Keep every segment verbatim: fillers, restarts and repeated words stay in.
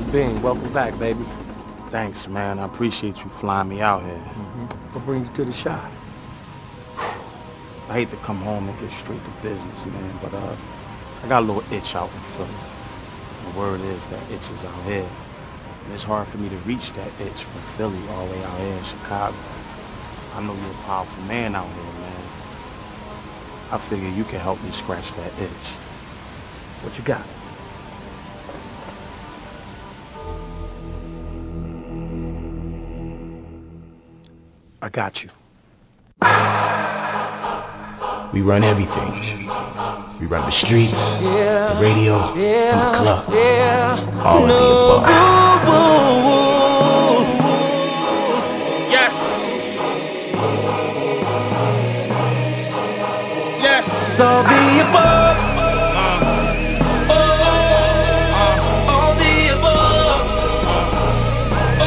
Bean, welcome back, baby. Thanks, man. I appreciate you flying me out here. Mm-hmm. What brings you to the shop? I hate to come home and get straight to business, man, but uh, I got a little itch out in Philly. The word is that itch is out here. And it's hard for me to reach that itch from Philly all the way out here in Chicago. I know you're a powerful man out here, man. I figure you can help me scratch that itch. What you got? I got you. We run everything. We run the streets, yeah, the radio, yeah, and the club. Yeah. All no. of the above. Yes. Yes. All the above. Uh. Oh, uh. All the above. Uh.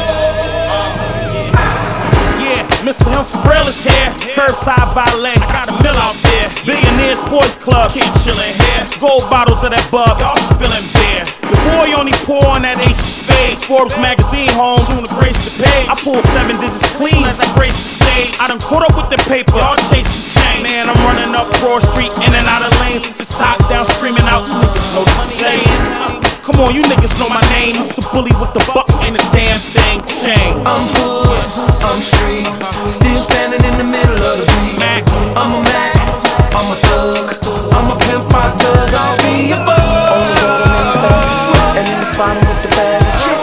Oh. Yeah, Mister Humphrey Real is here. Curbside valet, I got a mill out there. Billionaires Boys Club, kid chillin' here. Gold bottles of that bub, y'all spillin' beer. The boy only pour on that ace of spades. Forbes magazine home, soon to grace the page. I pull seven digits clean as I grace the stage. I done caught up with the paper, y'all chasing change. Man, I'm running up Broad Street, in and out of lanes. With the top down, screaming out, you niggas know the saying. Come on, you niggas know my name. It's the bully with the buck, ain't a damn thing changed. I'm hood, I'm street, still standing in the middle of the beat. Mac. I'm a Mac, I'm a thug, I'm a pimp, my cuz I'll be a bug. On the road, I'm in the third, and in the spot I'm with the baddest chick.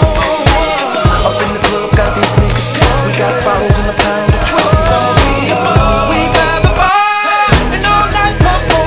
Up in the club, got these niggas pissed. We got bottles in the pound of twist. I'll be a bug. We got the bar, and all night pump on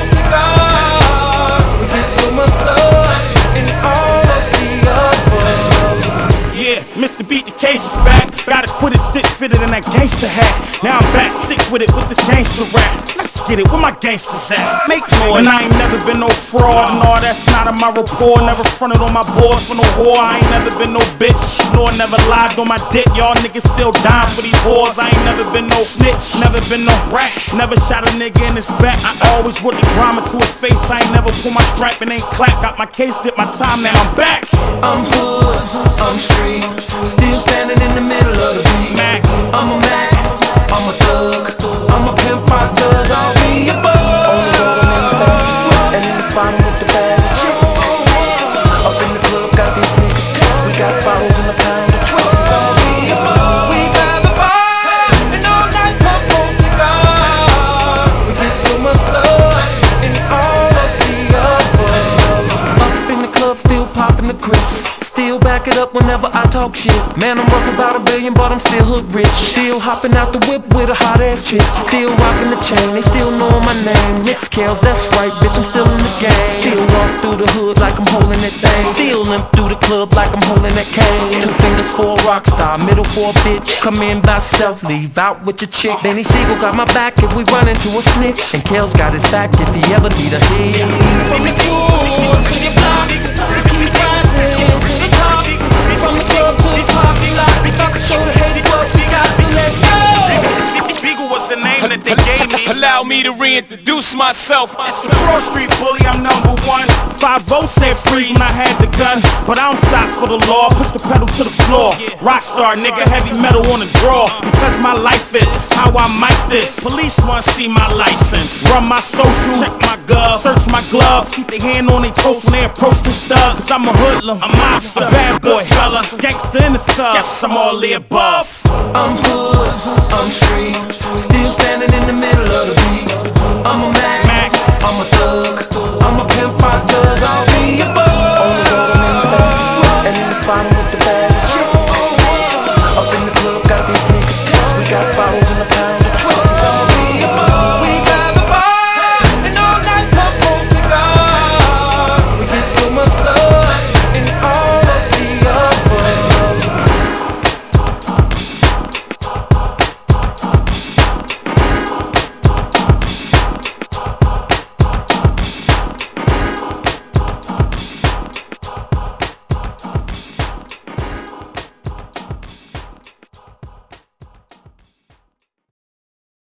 cigars. We get so much love, and all of the above. Yeah, Mister Beat the case is back. Gotta quit it, stitch fitted in that gangster hat. Now I'm back sick with it with this gangster rap. Let's get it, where my gangsters at? Make noise. And I ain't never been no fraud, and all that's not in my rapport. Never fronted on my boys for no whore. I ain't never been no bitch, nor never lied on my dick. Y'all niggas still dying for these whores. I ain't never been no snitch, never been no rat. Never shot a nigga in his back. I always put the drama to his face. I ain't never pull my strap and ain't clap. Got my case, did my time, now I'm back. I'm hood, I'm street, still standing in the middle of the beat. Mac. I'm a Mac, I'm a thug, I'm a pimp, my cuz I'll be a bug. On the road, I'm in the third, and in the spot I'm with the baddest chick. Up in the club, got these niggas pissed. We got bottles in the pound of twist. I'll be a bug. We got the bar, and all night pump on cigars. We get so much love, and all of the above. Up in the club, still popping the crisp. Still back it up whenever I talk shit. Man, I'm worth about a billion, but I'm still hood rich. Still hopping out the whip with a hot ass chick. Still rocking the chain, they still know my name. It's Scales, that's right, bitch, I'm still in the game. Still walk through the hood like I'm holding that thing. Still limp through the club like I'm holding that cane. Two fingers for a rock star, middle for a bitch. Come in by self, leave out with your chick. Benny Siegel got my back if we run into a snitch. And Kale's got his back if he ever need a hit. From the tour to the block, we keep rising to the top. From the club to the parking lot, we start to show the haters what we got, so let's go! Beagle was the name that they gave me. Allow me to reintroduce myself. It's the Broad Street bully, I'm number one. five oh said freeze when I had the gun, but I don't stop for the law. Push the pedal to the floor. Rockstar nigga, heavy metal on the draw. Because my life is how I mic this. Police wanna see my license. Run my social, check my gov, search my glove. Keep their hand on their toes when they approach this thug. Cause I'm a hoodlum, a monster, a bad boy, fella, gangster in the thug. Yes, I'm all the above. I'm hood, I'm street, still standing in the middle of the beat. I'm a Mac, Mac. I'm a thug, I'm a pimp, my cuz I'll be a bug. On the road, I'm in the third, and in the spot I'm